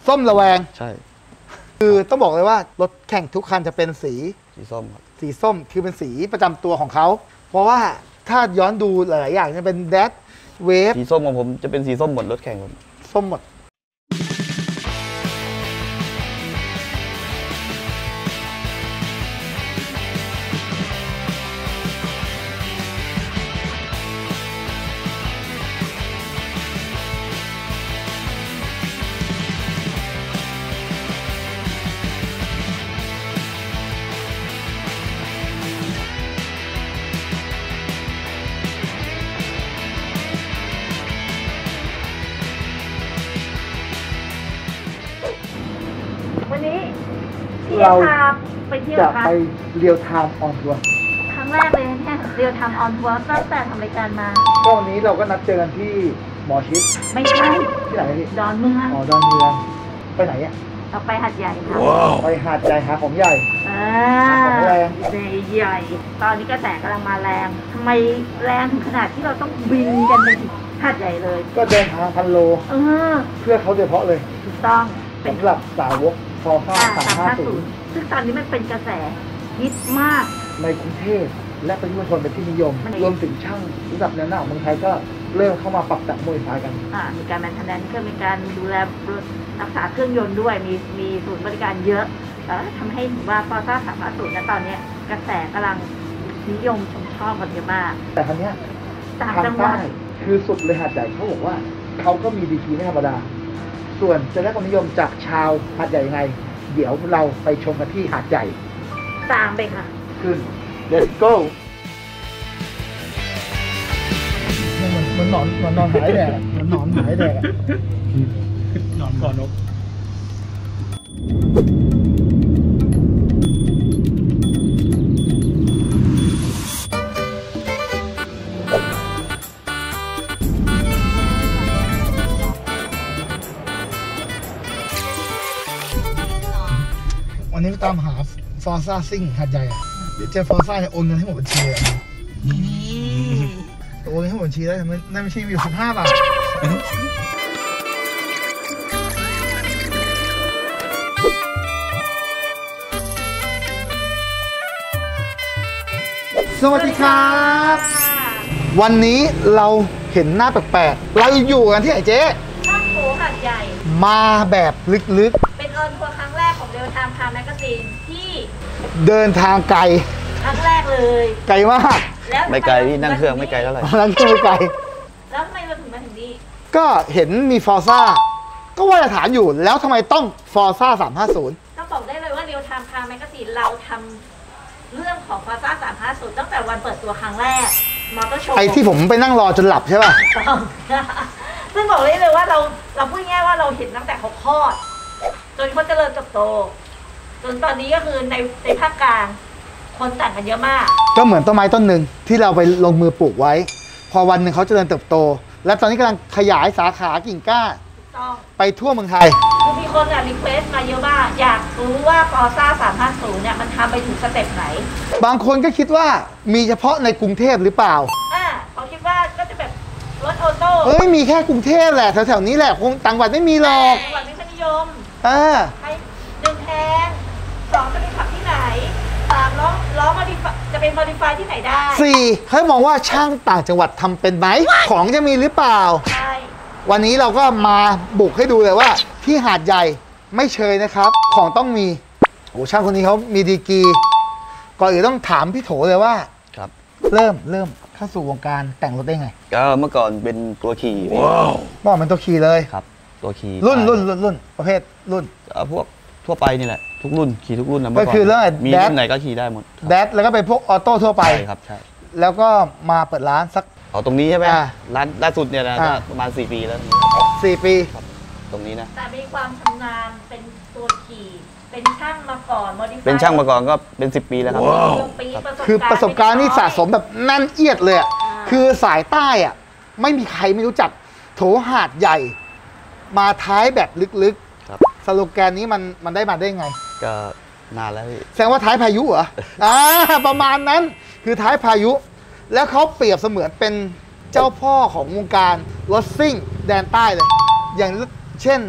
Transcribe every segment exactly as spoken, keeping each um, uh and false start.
ส้มระแวงใช่คือต้องบอกเลยว่ารถแข่งทุกคันจะเป็นสีสีส้มครับสีส้มคือเป็นสีประจำตัวของเขาเพราะว่าถ้าย้อนดูหลายๆอย่างจะเป็นแดดเวฟสีส้มของผมจะเป็นสีส้มหมดรถแข่งผมส้มหมดวันนี้พี่จะพาไปเที่ยวค่ะจะไปเรียวไทม์ออนทัวร์ครั้งแรกเลยเนี่ยเรียวไทม์ออนทัวร์ตั้งแต่ทำรายการมาก็วันนี้เราก็นัดเจอกันที่หมอชิดไม่ใช่ที่ไหนพี่ดอนเมืองอ๋อดอนเมืองไปไหนอ่ะเราไปหาดใหญ่ค่ะไปหาดใหญ่หาของใหญ่อ่าของแรงใหญ่ตอนนี้กระแสกำลังมาแรงทำไมแรงถึงขนาดที่เราต้องบินกันไปถึงหาดใหญ่เลยก็เดินทางพันโลเออเพื่อเขาโดยเฉพาะเลยถูกต้องสำหรับสาวกฟอร์ซ่าสามห้าศูนย์ซึ่งตอนนี้มันเป็นกระแสฮิตมากในกรุงเทพและปริมณฑลเป็นที่นิยมรวมถึงช่างระดับแนวหน้าของเมืองไทยก็เริ่มเข้ามาปรับแต่งโมดิฟายกันอ่ามีการแมนเทนแนนซ์ก็มีการดูแลรักษาเครื่องยนต์ด้วยมีมีศูนย์บริการเยอะแล้วทำให้ถือว่าฟอร์ซ่าสามห้าศูนย์ณตอนนี้กระแสกำลังนิยมชมชอบกันเยอะมากแต่ครั้งนี้ทางใต้คือสุดเลยหาดใหญ่เขาบอกว่าเขาก็มีดีกรีไม่ธรรมดาส่วนจะได้ความนิยมจากชาวหาดใหญ่ยังไงเดี๋ยวเราไปชมกันที่หาดใหญ่ตามไปค่ะขึ้น let's go มันนอนมันนอนหายแดดมันนอนหายแดดนอนก่อนนกวันนี้ไปตามหาฟอร์ซ่าซิ่งหาดใหญ่อะเดี๋ยวเจอฟอร์ซ่าเนี่ยโอนเงินให้หมดบัญชีเลยโอนเงินให้หมดบัญชีได้ทำไมในบัญชีมีอยู่สิบห้าบาทสวัสดีครับวันนี้เราเห็นหน้าแปลกๆเราอยู่กันที่ไหนเจ๊ช่างโถหาดใหญ่มาแบบลึกๆเป็นออนทัวร์ครั้งแรกของเรียวไทม์คาร์แมกกาซีนที่เดินทางไกลครั้งแรกเลยไกลมากไม่ไกลที่นั่งเครื่องไม่ไกลเท่าไหร่นั่งเครื่องไม่ไกลแล้วทำไมเราถึงมาถึงนี่ก็เห็นมีฟอร์ซ่าก็ว่าจะถามอยู่แล้วทำไมต้องฟอร์ซ่าสามห้าศูนย์ต้องบอกได้เลยว่าเรียวไทม์คาร์แมกกาซีนเราทำเรื่องของฟอร์ซ่าสามห้าศูนย์ตั้งแต่วันเปิดตัวครั้งแรกมอเตอร์โชว์ไอที่ผมไปนั่งรอจนหลับใช่ป่ะซึ่งบอกได้เลยว่าเราเราพูดง่ายว่าเราเห็นตั้งแต่เขาคลอดจนเขาเจริญเติบโตจนตอนนี้ก็คือในในภาคกลางคนแต่งกันเยอะมากก็เหมือนต้นไม้ต้นหนึ่งที่เราไปลงมือปลูกไว้พอวันหนึ่งเขาเจริญเติบโตและตอนนี้กำลังขยายสาขากิ่งก้านไปทั่วเมืองไทยคือมีคนอ่ะรีเควสมาเยอะมากอยากรู้ว่าฟอร์ซ่าสามห้าศูนย์เนี่ยมันทำไปถึงสเต็ปไหนบางคนก็คิดว่ามีเฉพาะในกรุงเทพหรือเปล่าอ่าเขาคิดว่าก็จะแบบรถออโต้เฮ้ยมีแค่กรุงเทพแหละแถวๆนี้แหละคงต่างจังหวัดไม่มีหรอกต่างจังหวัดไม่ค่อยนิยมอ่าให้หนึ่งแพงสองจะไปขับที่ไหนสามล้อล้อมอดิฟายจะเป็นมอดิฟายที่ไหนได้สี่เขามองว่าช่างต่างจังหวัดทำเป็นไหมของจะมีหรือเปล่าใช่วันนี้เราก็มาบุกให้ดูเลยว่าที่หาดใหญ่ไม่เชยนะครับของต้องมีโอ้ช่างคนนี้เขามีดีกรีก่อนอื่นต้องถามพี่โถเลยว่าครับเริ่มเริ่มเข้าสู่วงการแต่งรถได้ไงก็เมื่อก่อนเป็นตัวขี่ว้าวบอกเป็นตัวขี่เลยครับตัวขี่รุ่นรุ่นรุ่นรุ่นประเภทรุ่นพวกทั่วไปนี่แหละทุกรุ่นขี่ทุกรุ่นนะก็คือเรื่องมีรุ่นไหนก็ขี่ได้หมดแดดแล้วก็เป็นพวกออโต้ทั่วไปใช่ครับใช่แล้วก็มาเปิดร้านสักเอาตรงนี้ใช่ไหมร้านล่าสุดเนี่ยนะประมาณสี่ปีแล้วสี่ปีตรงนี้นะแต่มีความชำนาญเป็นตัวขี่เป็นช่างมาก่อนโมดิฟายเป็นช่างมาก่อนก็เป็นสิบปีแล้วครับคือประสบการณ์นี่สะสมแบบแน่นเอียดเลยคือสายใต้อ่ะไม่มีใครไม่รู้จักโถหาดใหญ่มาท้ายแบบลึกๆสโลแกนนี้มันมันได้มาได้ไงก็นานแล้วพี่แสดงว่าท้ายพายุเหรออ่าประมาณนั้นคือท้ายพายุแล้วเขาเปรียบเสมือนเป็นเจ้าพ่อของวงการรถซิ่งแดนใต้เลยอย่างเช่น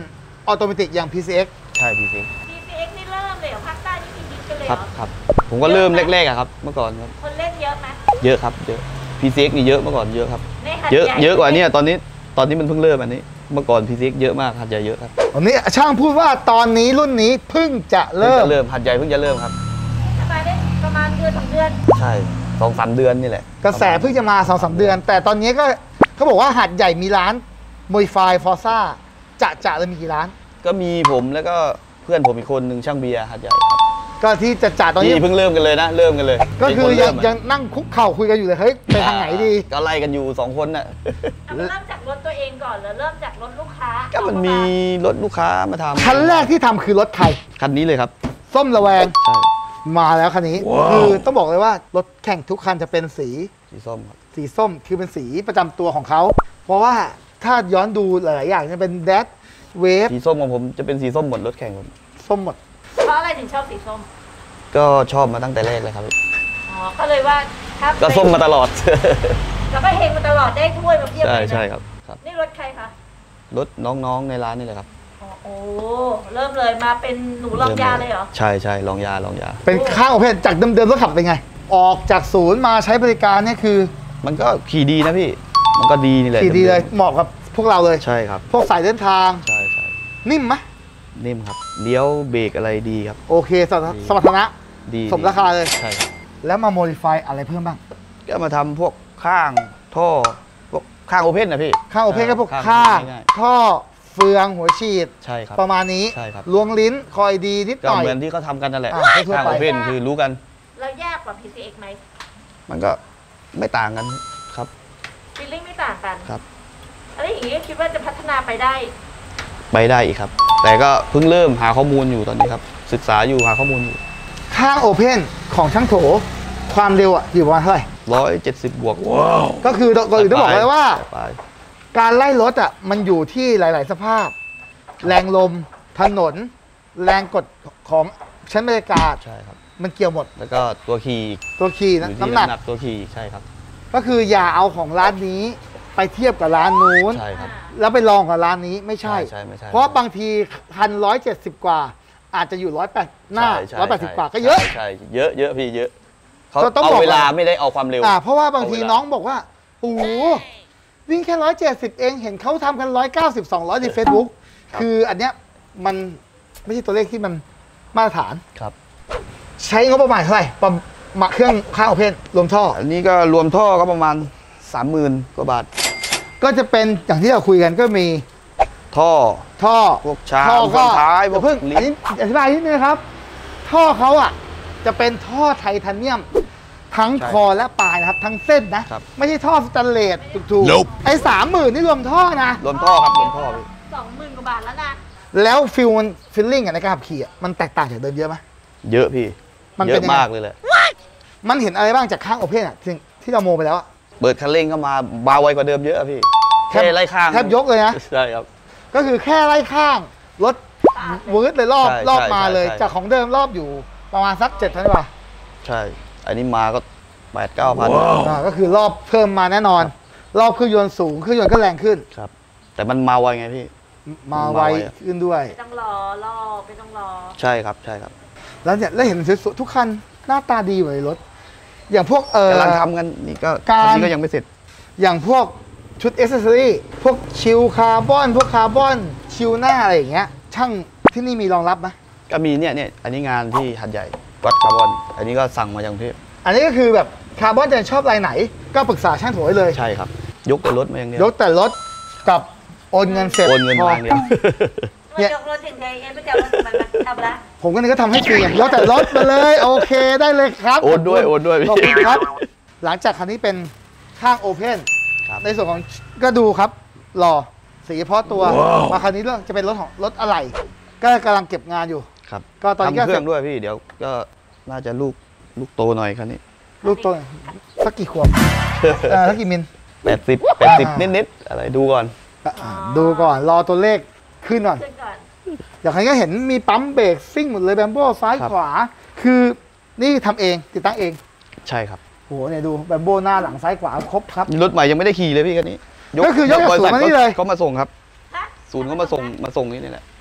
ออโตเมติกอย่าง พี ซี เอ็กซ์ใช่พีซีพี ซี เอ็กซ์ นี่เริ่มเลยเหรอภาคใต้นี่มีฮิตกันเลยคเหรรับอครับผมก็เริ่มแรกๆอะครับเมื่อก่อนครับคนเล่นเยอะไหมเยอะครับเยอะพีซีนี่เยอะเมื่อก่อนเยอะครับในหัดเยอะใหญ่เยอะกว่านี้ตอนนี้ตอนนี้มันเพิ่งเริ่มอันนี้เมื่อก่อนพีซีเยอะมากหัดใหญ่เยอะครับวันนี้ช่างพูดว่าตอนนี้รุ่นนี้เพิ่งจะเริ่เริ่มมเริ่มหัดใหญ่เพิ่งจะเริ่มครับทำไมได้ประมาณเดือนถึงเดือนใช่สองสามเดือนนี่แหละกระแสเพิ่งจะมาสองสามเดือน แต่ตอนนี้ก็เขาบอกว่าหาดใหญ่มีร้านโมดิฟายฟอร์ซ่าจะจะเลยมีกี่ร้านก็มีผมแล้วก็เพื่อนผมอีกคนหนึ่งช่างเบียร์หัดใหญ่ครับก็ที่จะจะตอนนี้นี่เพิ่งเริ่มกันเลยนะเริ่มกันเลยก็คือมีนยัเริ่งมะยังนั่งคุกเข่าคุยกันอยู่เลยเฮ้ยไปทางไหนดีก็ไล่กันอยู่สองคนน่ะเอาเริ่มจากรถตัวเองก่อนหรือเริ่มจากรถลูกค้าก็มันมีรถลูกค้ามาทำคันแรกที่ทำคือรถใครคันนี้เลยครับส้มระแวงใช่มาแล้วคันนี้ คือต้องบอกเลยว่ารถแข่งทุกคันจะเป็นสีสีส้มครับสีส้มคือเป็นสีประจำตัวของเขา เพราะว่าถ้าย้อนดูหลาย ๆ อย่างจะเป็นแดดเวฟสีส้มของผมจะเป็นสีส้มหมดรถแข่งผมส้มหมดเพราะอะไรถึงชอบสีส้มก็ชอบมาตั้งแต่แรกเลยครับอ๋อ ก็เลยว่าถ้าก็ส้มมาตลอดแล้วก็เฮงมาตลอดได้ถ้วยมาเพียบใช่เลยนะใช่ครับครับนี่รถใครคะรถน้องๆในร้านนี่แหละครับอ๋อโอ้เริ่มเลยมาเป็นหนูลองยาเลยเหรอใช่ใช่ลองยาลองยาเป็นข้างโอเพนจากเดิมๆรถขับเป็นไง ออกจากศูนย์มาใช้บริการเนี่ยคือมันก็ขี่ดีนะพี่ มันก็ดีนี่แหละขี่ดีเลยเหมาะกับพวกเราเลยใช่ครับพวกสายเดินทางใช่ใช่นิ่มไหมนิ่มครับเลี้ยวเบรกอะไรดีครับโอเคสมรรถสมรรถนะดีสมราคาเลยใช่ครับแล้วมาโมดิฟายอะไรเพิ่มบ้างก็มาทำพวกข้างท่อพวกข้างโอเพนนะพี่ข้างโอเพนก็พวกข้างข้างง่ายท่อเฟืองหัวฉีดๆใช่ครับประมาณนี้ใช่ครับลวงลิ้นคอยดีนิดหก็น่อยเหมือนที่เขาทำกันนั่นแหละอ่าทั่วๆข้างไปโอเพนคือรู้กันแล้วยากกว่า พี ซี เอ็กซ์ ไหมมันก็ไม่ต่างกันครับฟีลลิ่งไม่ต่างกันครับอะไรอย่างงี้คิดว่าจะพัฒนาไปได้ไปได้อีกครับ แต่ก็เพิ่งเริ่มหาข้อมูลอยู่ตอนนี้ครับ ศึกษาอยู่หาข้อมูลอยู่ข้างโอเพนของช่างโถความเร็วอ่ะอยู่ประมาณเท่าไหร่ร้อยเจ็ดสิบบวกว้าวก็คือก่อนอื่นต้องบอกเลยว่าไปการไล่รถอ่ะมันอยู่ที่หลาย ๆ สภาพ แรงลมถนน แรงกดของชั้นบรรยากาศใช่ครับมันเกี่ยวหมดแล้วก็ตัวขี่ตัวขี่อนะยู่ที่น้ำหนักน้ำหนักตัวขี่ใช่ครับก็คืออย่าเอาของร้านนี้ไปเทียบกับร้านนู้นใช่ครับแล้วไปลองกับร้านนี้ไม่ใช่ใช่ไม่ใช่เพราะบางทีคันร้อยเจ็ดสิบกว่า อาจจะอยู่ร้อยแปดหน้าใช่ใช่ร้อยแปดสิบใช่กว่าก็เยอะใช่ใช่เยอะเยอะพี่เยอะเขาก็ต้องเอาบอกเวลาว่าไม่ได้เอาความเร็วอ่าเพราะว่าบางทีเอาเวลาน้องบอกว่าโอ้โหวิ่งแค่ร้อยเจ็ดสิบเองเห็นเขาทำกันร้อยเก้าสิบสองร้อยใน Facebook คืออันเนี้ยมันไม่ใช่ตัวเลขที่มันมาตรฐานครับใช้งบประมาณเท่าไหร่ประมาณเครื่องข้างโอเพนรวมท่ออันนี้ก็รวมท่อก็ประมาณสามหมื่นกว่าบาทก็จะเป็นอย่างที่เราคุยกันก็มีท่อท่อพวกชามท่อก็ไฟท้ายพวกเพิ่งลิ้นอันนี้อธิบายนิดนึงนะครับ ท่อเขาอ่ะจะเป็นท่อไทเทเนียม ทั้งคอและปลายนะครับ ทั้งเส้นนะครับไม่ใช่ท่อสแตนเลสถูกๆไอ้สามหมื่นนี่รวมท่อนะรวมท่อครับรวมท่อพี่สองหมื่นกว่าบาทแล้วนะแล้วฟิลมันฟิลลิ่งในการขับขี่อะมันแตกต่างจากเดิมเยอะไหมเยอะพี่มันเยเป็นอะยังไงมากเลยแหละมันเห็นอะไรบ้างจากข้างโอเพนอ่ะที่ที่เราโมไปแล้วอะเปิดคันเร่งเข้ามาเบาไวกว่าเดิมเยอะอะพี่แทบแค่ไล่ข้างแทบยกเลยนะใช่ครับก็คือแค่ไล่ข้างรถวืดเลยรอบใช่รอบใช่มาเลยใช่จากของเดิมรอบอยู่ประมาณสักเจ็ดพันกว่าใช่ อันนี้มาก็แปดเก้าพันอ่าก็คือรอบเพิ่มมาแน่นอน รอบเครื่องยนต์สูงเครื่องยนต์ก็แรงขึ้นครับ แต่มันมาไวไงพี่มาไวมาไวอะขึ้นด้วยไม่ต้องรอรอไม่ต้องรอใช่ครับใช่ครับแล้วเนี่ยแล้วเห็นสวยๆทุกคันหน้าตาดีอยู่ในรถ อย่างพวกเออกำลังทำกันนี่ก็การอันนี้ก็ยังไม่เสร็จอย่างพวกชุดเอ c เซสซอรี่พวกชิลคาร์บอน พวกคาร์บอนชิลหน้าอะไรอย่างเงี้ยช่างที่นี่มีรองรับไหมก็มีเนี่ยเนี่ยอันนี้งานที่หัดใหญ่วัดคาร์บอน อันนี้ก็สั่งมาจากกรุงเทพอันนี้ก็คือแบบคาร์บอนจะชอบลายไหน ก็ปรึกษาช่างโถยเลยใช่ครับ ยกแต่รถมาอย่างเดียวยกแต่รถกับโอนเงินเสร็จโอนเงินพอมาอย่างเดียวเนี่เนี่ย ยกรถถึงไงเอ็นไปจับรถมันมาทำละผมก็นึกก็ทำให้ฟรีไงยกแต่รถมาเลยโอเคได้เลยครับโอนด้วยโอนด้วยพี่ขอบคุณครับ หลังจากคันนี้เป็นข้างโอเพนครับในส่วนของก็ดูครับหล่อสีเฉพาะตัวมาคันนี้เรื่องจะเป็นรถของรถอะไหล่ก็กำลังเก็บงานอยู่ครับก็ตอนนี้ก็ทำเครื่องด้วยพี่เดี๋ยวก็น่าจะลูกลูกโตหน่อยคันนี้ลูกตัวสักกี่ขวบเอ่อสักกี่มิลแปดสิบแปดสิบนิดๆอะไรดูก่อนอ่ะอ่ะดูก่อนรอตัวเลขขึ้นก่อนขึ้นก่อนอย่างคันนี้ก็เห็นมีปั๊มเบรกซิ่งหมดเลยแบมโบ้ซ้ายครับขวา คือนี่ทำเองติดตั้งเองใช่ครับโหเนี่ยดูแบมโบ้หน้าหลังซ้ายขวาครบครับรถใหม่ยังไม่ได้ขี่เลยพี่คันนี้ก็คือยกจากบริษัทศูนย์มานี่เลยเขามาส่งครับฮะศูนย์เขามาส่งมาส่งนี่นี่แหละ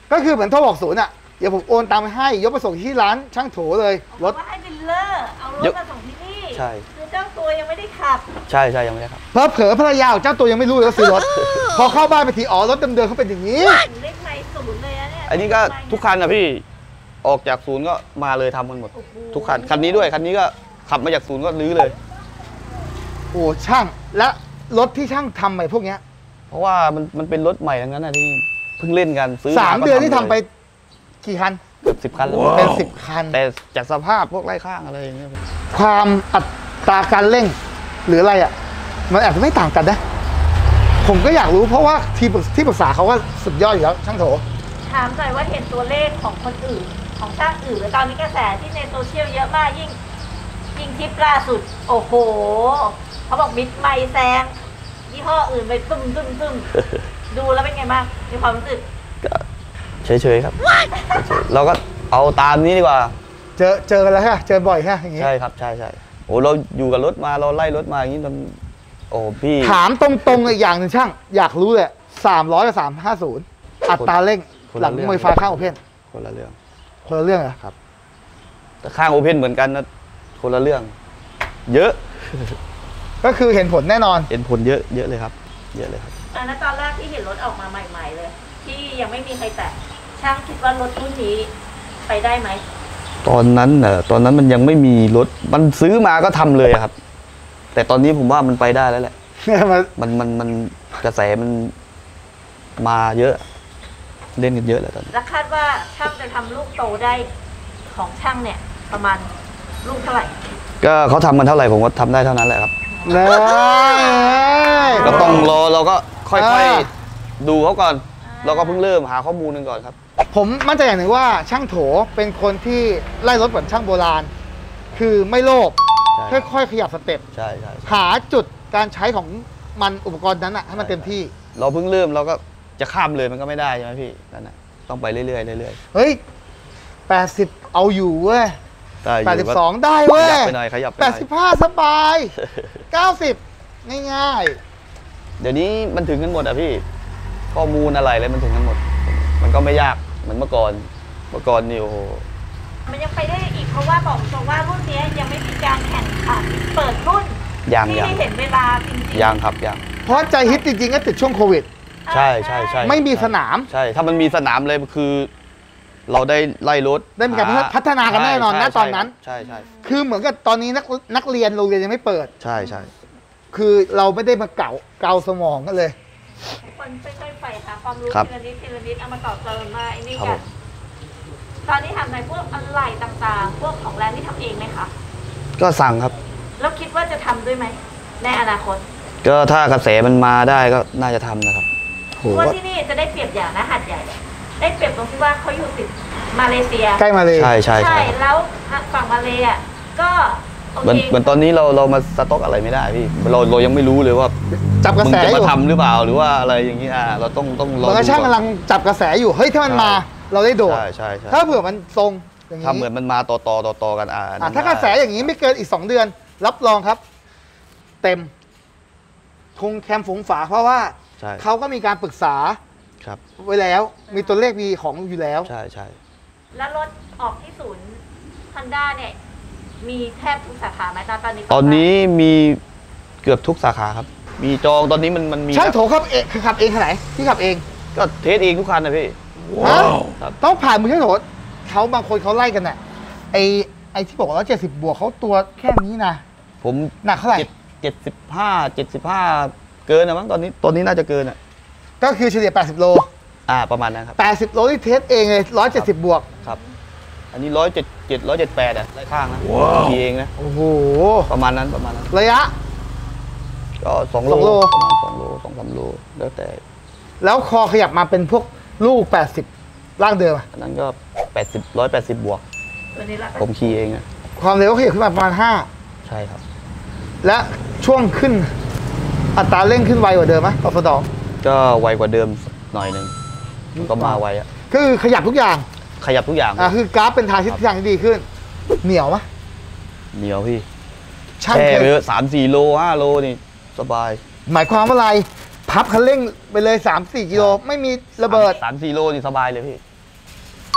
ก็คือเหมือนโทรบอกศูนย์อ่ะเดี๋ยวผมโอนตังค์ไปให้ยกไปส่งที่ร้านช่างโถเลยรถว่าให้ดิลเลอร์เอารถมาส่งที่นี่ใช่คือเจ้าตัวยังไม่ได้ขับใช่ใช่ยังไม่ได้ครับเพอเผลอภรรยาของเจ้าตัวยังไม่รู้เลยว่าซื้อรถ พอเข้าบ้านไปทีอ๋อรถเดิมๆเขาเป็นอย่างนี้เลขในศูนย์เลยอะเนี่ยอันนี้ก็ทุกคันนะพี่ออกจากศูนย์ก็มาเลยทำกันหมดโอ้โหทุกคันคันนี้ด้วยคันนี้ก็ขับมาจากศูนย์ก็รื้อเลยโอ้ช่างและรถที่ช่างทำไปพวกเนี้ยเพราะว่ามันมันเป็นรถใหม่ทั้งนั้นนะที่นี่เพิ่งเล่นกันซื้อสามก็เดือนที่ทำลยไปกี่คันเกือบสิบคันแล้วเป็นสิบคันแต่จากสภาพพวกไล่ข้างอะไรอย่างเงี้ยความอัตราการเร่ง หรืออะไรอ่ะ มันอาจจะไม่ต่างกันนะ ผมก็อยากรู้เพราะว่าทีมที่ปรึกษาเขาก็สุดยอดอยู่แล้วช่างโถถามหน่อยว่าเห็นตัวเลขของคนอื่นของช่างอื่นหรือตอนนี้กระแสที่ในโซเชียลเยอะมากยิ่งยิ่งทริปล่าสุด โอ้โหเขาบอกมิดไมค์แซงยี่ห้ออื่นไปตึ้มตึ้มตึ้มดูแล้วเป็นไงบ้างมีความรู้สึกก็เฉยๆครับเฉยๆเราก็เอาตามนี้ดีกว่าเจอเจอกันแล้วฮะเจอบ่อยฮะอย่างงี้ใช่ครับใช่ใช่โอ้เราอยู่กับรถมาเราไล่รถมาอย่างนี้มันโอ้พี่ถามตรงๆอีกอย่างหนึ่งช่าง อยากรู้เลยสามร้อยกับสามห้าศูนย์อัตราเร่ง หลังมวยไฟข้างโอเพนคนละเรื่องคนละเรื่องเหรอครับ แต่ข้างโอเพนเหมือนกันนะคนละเรื่อง เยอะก็คือเห็นผลแน่นอนเห็นผลเยอะเยอะเลยครับ เยอะเลยครับอันนั้นตอนแรกที่เห็นรถออกมาใหม่ ๆ เลย ที่ยังไม่มีใครแตะช่างคิดว่ารถรุ่นนี้ไปได้ไหมตอนนั้นเน่ะตอนนั้นมันยังไม่มีรถมันซื้อมาก็ทำเลยอะครับ แต่ตอนนี้ผมว่ามันไปได้แล้วแหละ มันมันมันกระแสมันมาเยอะ เล่นกันเยอะแล้วตอนนี้แล้วคาดว่าช่างจะทำลูกโตได้ของช่างเนี่ย ประมาณลูกเท่าไหร่ก็เขาทำกันเท่าไหร่ผมก็ทำได้เท่านั้นแหละครับเลยก็ต้องรอเราก็ค่อยอ่าๆดูเขาก่อน เราก็เพิ่งเริ่มหาข้อมูลกันก่อนครับผมมั่นใจอย่างหนึ่งว่าช่างโถเป็นคนที่ไล่รถเหมือนช่างโบราณ คือไม่โลภใช่ค่อยๆขยับสเต็ปใช่ใช่ใช่หาจุดการใช้ของมันอุปกรณ์นั้นอะให้มันเต็มที่เราเพิ่งเริ่มเราก็จะข้ามเลยมันก็ไม่ได้ใช่ไหมพี่นั่นนะต้องไปเรื่อยๆเรื่อยเฮ้ยแปดสิบเอาอยู่เว้ยๆได้แปดอสิยู่บก็สองได้ขเว้ยัยบไปหน่อยขยับไปหแปน่ดอยสิบห้าสบายเก้าสิบง่ายเดี๋ยวนี้มันถึงกันหมดอะพี่ ข้อมูลอะไรเลยมันถึงกันหมด มันก็ไม่ยากเหมือนเมื่อก่อน เมื่อก่อนนี่โอ้โหมันยังไปได้อีกเพราะว่าบอกตรงว่ารุ่นนี้ยังไม่มีการแข่งขันเปิดรุ่นยังที่ยังให้เห็นเวลาจริงๆยังครับยังๆ เพราะใจฮิตจริงๆก็ติดช่วงโควิดใช่ใช่ใช่ไม่มีสนามใช่ ถ้ามันมีสนามเลยคือ เราได้ไล่รถได้มีการหพัฒนากันแน่นอนนะใช่ตอนนั้นใช่ใช่คือเหมือนกับตอนนี้นักนักเรียนโรงเรียนยังไม่เปิดใช่ใช่คือเราไม่ได้มาเก่าเกาสมองกันเลยคนค่อยๆไปหาความรู้ครับทีละนิดทีละนิดเอามาต่อเติมมาไอ้นี่ครับกัผนมตอนนี้ทำในพวกอะไหล่ต่างๆ พวกของแรงที่ทำเองไหมคะก็สั่งครับแล้วคิดว่าจะทำด้วยไหมในอนาคตก็ถ้ากระแสมันมาได้ก็น่าจะทำนะครับโหเพราะว่าที่นี่จะได้เปรียบอย่างนะหัดใหญ่ ได้เปรียบตรงที่ว่าเขาอยู่ติดมาเลเซียใกล้มาเลยใช่ใช่ใช่แล้วฝั่งมาเลอ่ะก็โอเหมือนเคเหมือนตอนนี้เราเรามาสต็อกอะไรไม่ได้พี่ เราเรายังไม่รู้เลยว่าจับกระมึงแสจะอมายู่ทำหรือเปล่าหรือว่าอะไรอย่างนี้อ่าเราต้องต้องรเหอมือนกับดูช่างก่อนกำลังจับกระแสอยู่ เฮ้ยถ้ามันมา เราได้โดดใช่ใช่ใช่ถ้าเผื่อมันทรงอย่างถ้าเหมือนมันมาต่อต่อต่อต่อกันอ่าอ่ะถ้ากระแสอย่างนี้ไม่เกินอีกสองเดือน รับรองครับ เต็มทุงแคมฝูงฝาเพราะว่าใช่เขาก็มีการปรึกษาครับไว้แล้ว มีตัวเลขมีของอยู่แล้วใช่ใช่แล้วรถออกที่ศูนย์ฮอนด้าเนี่ย มีแทบทุกสาขาไหมตอนนี้ตอนนี้มีเกือบทุกสาขาครับ มีจองตอนนี้มันมันมีช่างโถขับเองคือขับเองขนาดไหนที่ขับเองก็เทสเองทุกคันนะพี่ฮะครับต้องผ่านมือช่างโถเขาบางคนเขาไล่กันน่ะไอไอที่บอกว่าเจ็ดสิบบวกเขาตัวแค่นี้นะผมหนักเท่าไหร่เจ็ดเจ็ดสิบห้าเจ็ดสิบห้าเกินนะมั้งตอนนี้ตอนนี้น่าจะเกินอ่ะก็คือเฉลี่ยแปดสิบโลอ่าประมาณนั้นครับแปดสิบโลที่เทสเองเลยหนึ่งร้อยเจ็ดสิบบวกครับ อันนี้ร้อยเจ็ดเจ็ดร้อยเจ็ดแปดอ่ะไล่ข้างนะขี่เองนะโอ้โหประมาณนั้นประมาณนั้นระยะก็สองโลสองโลประมาณสองโลสองสามโลแล้วแต่แล้วคอขยับมาเป็นพวกลูกแปดสิบร่างเดิมอะอันนั้นก็แปดสิบร้อยแปดสิบบวกตัวนี้ละผมขี่เองนะความเร็วขยับขึ้นมาประมาณห้าใช่ครับและช่วงขึ้น อัตราเร่งขึ้นไวกว่าเดิมไหมต่อสดองก็ไวกว่าเดิมหน่อยหนึ่งมันก็มาไวอ่ะก็คือขยับทุกอย่างขยับทุกอย่างอ่ะคือกราฟเป็นทางทิศทางที่ดีขึ้น เหนียวไหมเหนียวพี่ช่างแช่เคไปยเยอะสามสี่โลห้าโลนี่สบายหมายความว่าอะไร พับคันเร่งไปเลยสามสี่กิโลไม่มีระเบิดสามสี่โลนี่สบายเลยพี่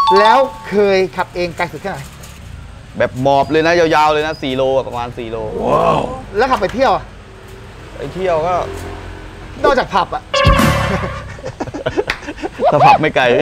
แล้วเคยขับเองไกลสุดแค่ไหนแบบหมอบเลยนะยาวๆเลยนะสี่โลประมาณสี่โลว้าวแล้วขับไปเที่ยวอะไปเที่ยวก็นอกจากผับอะสภาพไม่ไกล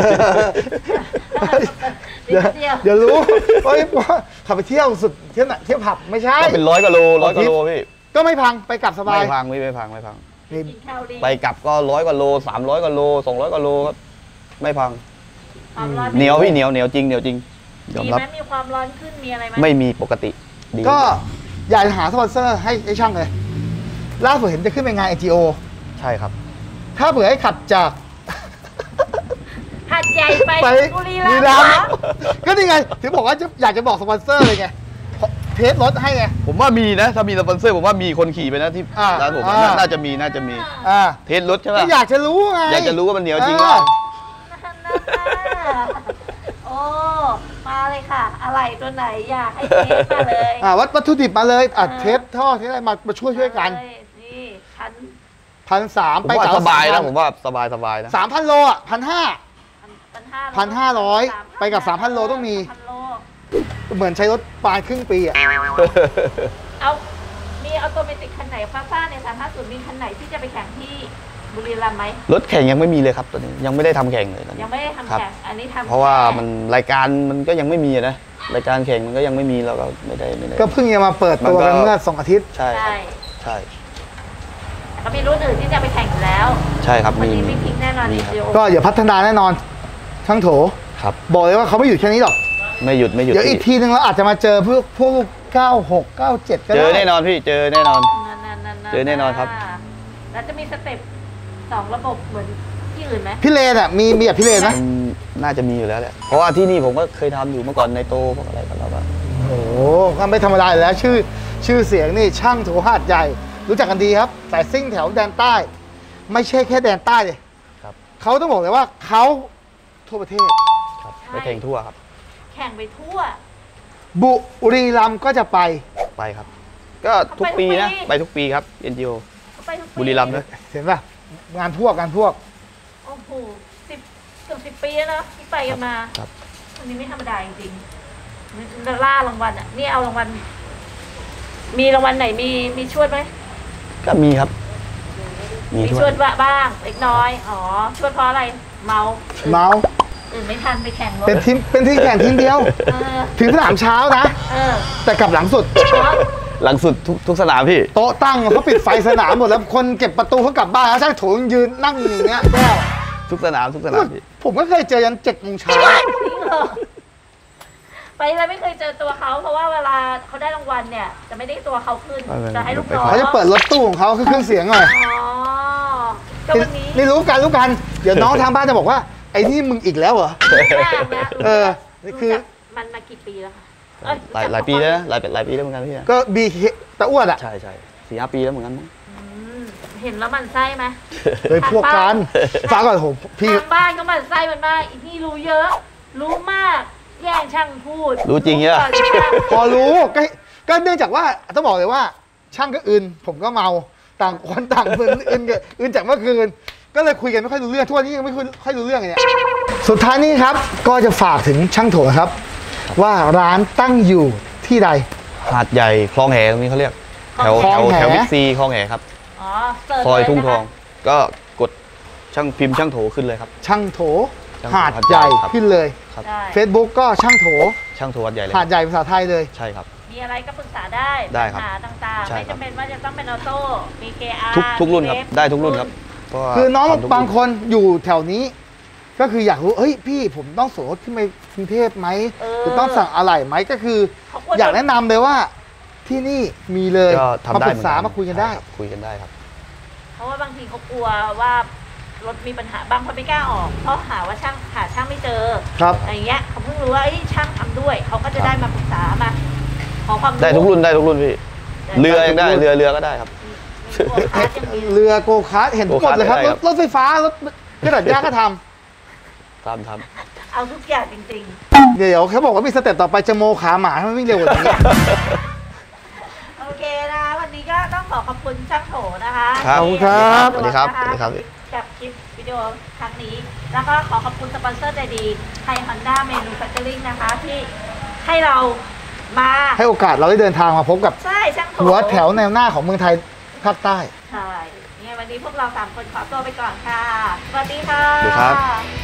เดี๋ยวเดี๋ยวรู้เฮ้ยขับไปเที่ยวสุดเที่ยวไหนเที่ยวผับไม่ใช่ก็เป็นร้อยกิโลร้อยกิโลพี่ก็ไม่พังไปกลับสบายไม่พังไม่ไม่พังไม่พังนี่กินแคลอรี่ไปกลับก็ร้อยกว่าโลสามร้อยกว่าโลสองร้อยกว่าโลก็ไม่พังความร้อนเหนียวพี่เหนียวเหนียวจริงเหนียวจริงยอมมีรับไหมมีความร้อนขึ้นมีอะไรไหมไม่มีปกติดีก็อยากจะหาสปอนเซอร์ให้ไอ้ช่างเลยล่าสุดเห็นจะขึ้นไปงาน เอ จี โอใช่ครับถ้าเผื่อให้ขับจากหัดใหญ่ไปไปบุรีบุรีรัรัมมย์ย์ก็นี่ไงถึงบอกว่าจะอยากจะบอกสปอนเซอร์เลยไงเทสรถให้ไงผมว่ามีนะถ้ามีสปอนเซอร์ผมว่ามีคนขี่ไปนะที่อ่าร้านผมอ่าน่าน่าจะมีน่าจะมีอ่าเทสรถใช่ไหมก็อยากจะรู้ไงอยากจะรู้ว่ามันเหนียวจริงหเอรือเปอล่าโอ้ มาเลยค่ะ อะไรตัวไหนอยากให้เทสมาเลยอ่าวัตวัตถุดิบมาเลยอ่ะเออเทสท่อเทสอะไรมามาช่วยช่วยกันเลยนี่พันพันสามผมไปว่าเก่าสบายนะพันผมว่าสบายสบายนะสามพันโลอ่ะพันห้าพันห้าพันห้าร้อยไปกับสามพันโลต้องมีพันโลเหมือนใช้รถปานครึ่งปีอ่ะเอามีออโตเมติกคันไหนฟ้าฟ้าในสามห้าศูนย์มีคันไหนที่จะไปแข่งที่บุรีรัมย์ไหมรถแข่งยังไม่มีเลยครับตอนนี้ยังไม่ได้ทำแข่งเลยตอนนี้ยังไม่ได้ทำครับแข่ง อันนี้ทำเพราะว่าแค่มันรายการมันก็ยังไม่มีอะนะรายการแข่งมันก็ยังไม่มีเราก็ไม่ได้ไม่ได้ก็เพิ่งจะมาเปิดตัวกันเมื่อสองอาทิตย์ใช่คใช่รับใช่แต่ก็มีรุ่นอื่นที่จะไปแข่งอยู่แล้วใช่ครับวันมีนี้ไม่ทิ้งแน่นอนมีอีครับเดียวก็อย่าพัฒนาแน่นอนช่างโถครับบอกเลยว่าเขาไม่หยุดแค่นี้หรอกไม่หยุดไม่หยุดเดี๋ยวอีกพี่ทีนึงเราอาจจะมาเจอพวกพวกเก้าหก เก้าเจ็ดก็เจได้อแน่นอนพี่เจอแน่นอนนั่นๆๆๆเจอแน่นอนครับแล้วจะมีสเต็ปสองระบบเหมือนที่อื่นไหมพี่เลนอ่ะมีมีแบบพี่เลนไหมมันน่าจะมีอยู่แล้วแหละเพราะว่าที่นี่ผมก็เคยทำอยู่เมื่อก่อนในโตพวกอะไรกันแล้วก็โอ้โหก็ไม่ธรรมดาอยู่แล้วชื่อชื่อเสียงนี่ช่างโถหาดใหญ่ รู้จักกันดีครับสายซิ่งแถวแดนใต้ ไม่ใช่แค่แดนใต้เลยครับเขาต้องบอกเลยว่าเขาทั่วประเทศครับไปแข่งทั่วครับแข่งไปทั่วบุรีรัมย์ก็จะไปไปครับ ก็ทุกปีนะไปทุกปีไปทุกปีครับ เอ็น จี โอไปทุกปีบุรีรัมย์นะเห็นป่ะงานพวกงานพวกโอ้โหสิบเกือบสิบปีแล้วเนอะที่ไปกันมาครับวันนี้ไม่ธรรมดาจริงๆดอลล่ารางวัลอ่ะ นี่เอารางวัล มีรางวัลไหนมีมีช่วยไหมก็มีครับ มีมีทั่วช่วยบ้างเล็กน้อย อ๋อ ช่วยเพราะอะไร เมาเมาส์อื่นไม่ทันไปแข่งรถเป็นทีมเป็นทีมแข่งทีมเดียวเออถึงสนามเช้านะเออแต่กลับหลังสุดเพราะหลังสุดทุกทุกสนามพี่โต๊ะตั้งเขาปิดไฟสนามหมดแล้วคนเก็บประตูเขากลับบ้านแล้วช่างโถงยืนนั่งอยู่อย่างเงี้ยแก้วทุกสนามทุกสนามพี่ผมก็เคยเจอยันเจ็ดโมงเช้าจริงเหรอไปแล้วไม่เคยเจอตัวเขาเพราะว่าเวลาเขาได้รางวัลเนี่ย จะไม่ได้ตัวเขาขึ้น จะให้ลูกน้องเขาจะเปิดรถตู้ของเขาคือเครื่องเสียงหน่อยอ๋อก็วันนี้นี่รู้กันรู้กัน เดี๋ยวน้องทางบ้านจะบอกว่า ไอ้นี่มึงอีกแล้วเหรอมากนะเออนี่คือรู้จักมันมากี่ปีแล้วคะเอ้หลายหลายปีแล้วนะหลายหลายปีแล้วเหมือนกันพี่นะก็บีตะอ้วนอ่ะใช่ใช่สี่ห้าปีแล้วเหมือนกันมั้งอืมเห็นแล้วมันไส้ไหมเลยพวกกันฟังก่อนโหพี่ทางบ้านก็มันไส้มันมากอีนี่รู้เยอะ รู้มาก แย่งช่างพูดรู้จริงเนี่ยพอรู้ก็ก็เนื่องจากว่าต้องบอกเลยว่า ช่างก็อื่นผมก็เมาต่างคนต่างมึนอื่นกันอื่นจากเมื่อคืน ก็เลยคุยกันไม่ค่อยรู้เรื่องทุกวันนี้ยังไม่ค่อยรู้เรื่องเลยเนี่ยสุดท้ายนี้ครับก็จะฝากถึงช่างโถครับ ว่าร้านตั้งอยู่ที่ใดหาดใหญ่คลองแหตรงนี้เขาเรียกแถวคลแถองวแหแถวบิ๊กซีคลองแหครับอ๋อเสิร์ชซอยเลทุ่งนะทคะอง ก็กดช่างพิมพ์ช่างโถขึ้นเลยครับช่างโถช่างโถหาดใหญ่ครับขึ้นเลยครับได้ Facebook ก็ช่างโถช่างโถหาดใหญ่เลยหาดใหญ่ภาษาไทยเลยใช่ครับมีอะไรก็ปรึกษาได้ได้ครับปัญหาต่างๆใช่ไม่ครับจำเป็นว่าจะต้องเป็นออโต้ มี เค อาร์ทุกทุกรุ่นครับมีเวฟได้ทุกรุ่นครับเพราะว่าคือน้องทำทุกบางรุ่คนอยู่แถวนี้ ก็คืออยากรู้เฮ้ยพี่ผมต้องส่งรถขึ้นไปกรุงเทพไหมเออหรือต้องสั่งอะไรไหมก็คือเขาควรอยากแนะนำเลยว่าที่นี่มีเลยก็ทำมาได้ปรึกษาเหอนมาคุยกันได้ใช่รับคุยกันได้ครับเพราะว่าบางทีเขากลัวว่ารถมีปัญหาบางคนไม่กล้าออก เพราะหาว่าช่างหาช่างไม่เจอครับอะไรอย่างเงี้ยเขาเพิ่งรู้ว่าเอ้ยช่างทำด้วย เขาก็จะได้มาปรึกษามาขอความรู้ได้ทุกรุ่นได้ทุกรุ่นพี่ เรือยังได้เรือเรือก็ได้ครับมีตัวคาร์ทยังมีเรือโกคาร์ทเห็นหมดเลยครับโกคาร์ทได้รครัถบรถไฟฟ้ารถกระดาษยางก็ททำทเอาทุกอย่างจริงำเดี๋ยวเขาบอกว่ามีสเต็ปต่อไปจะโมขาหมาให้มันวิ่งเร็วกว่านี้ๆ โอเคนะวันนี้ก็ต้องขอขอบคุณช่างโถนะคะครับขอบคุณครับสวัสดีครับสวัสดีครับกับคลิปวิดีโอครั้งนี้แล้วก็ขอขอบคุณสปอนเซอร์ใจดีไทยฮอนด้าเมนูแฟคเจอริ่งนะคะที่ให้เรามาให้โอกาสเราได้เดินทางมาพบกับใช่ช่างผมหัวแถวแนวหน้าของเมืองไทยภาคใต้ใช่ยังไงวันนี้พวกเราสามคนขอตัวไปก่อนค่ะ สวัสดีค่ะสวัสดีครับ